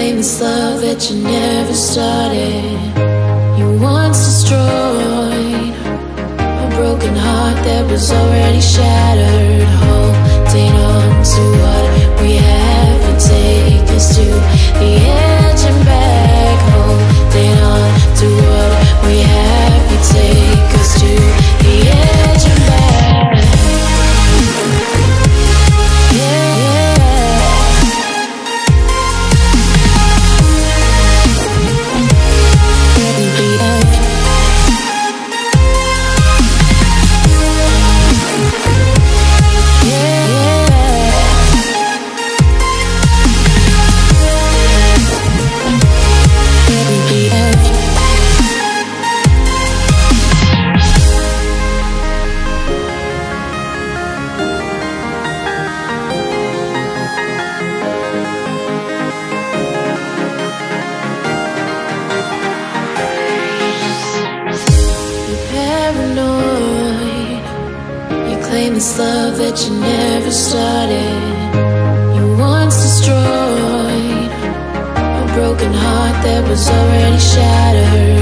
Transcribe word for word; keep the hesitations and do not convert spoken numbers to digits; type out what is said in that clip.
claim this love that you never started. You once destroyed a broken heart that was already shattered. Holding on to what we have and take us to the edge and back. Holding on to what we have and take us to the edge and back. Yeah, yeah. Claim this love that you never started. You once destroyed a broken heart that was already shattered.